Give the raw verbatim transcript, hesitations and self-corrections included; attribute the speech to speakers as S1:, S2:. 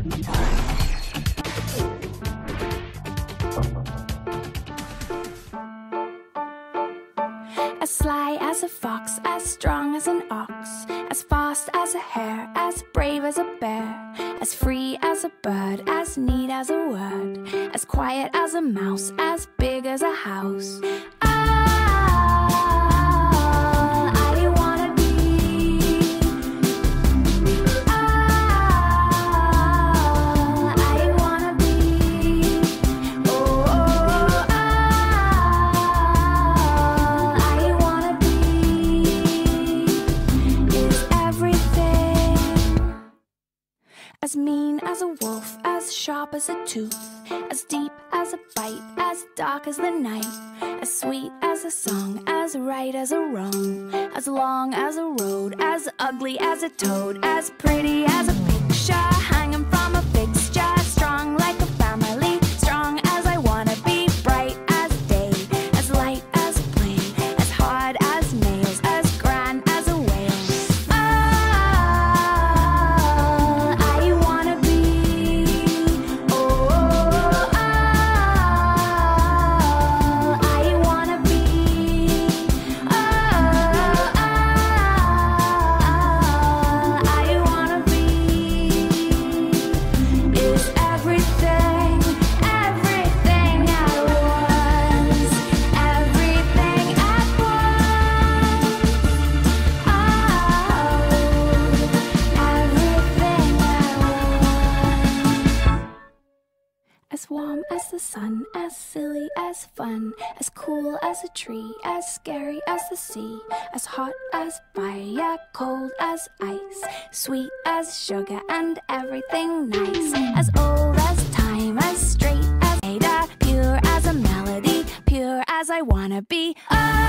S1: As sly as a fox, as strong as an ox, as fast as a hare, as brave as a bear, as free as a bird, as neat as a word, as quiet as a mouse, as big as a house. As mean as a wolf, as sharp as a tooth, as deep as a bite, as dark as the night, as sweet as a song, as right as a wrong, as long as a road, as ugly as a toad, as pretty as a picture hanging from a fixture, strong like a family, strong as I wanna be, bright as day, as light as a plane, as hard as nails, as grand as a whale. As warm as the sun, as silly as fun, as cool as a tree, as scary as the sea, as hot as fire, cold as ice, sweet as sugar and everything nice, as old as time, as straight as Ada, pure as a melody, pure as I wanna be. Oh,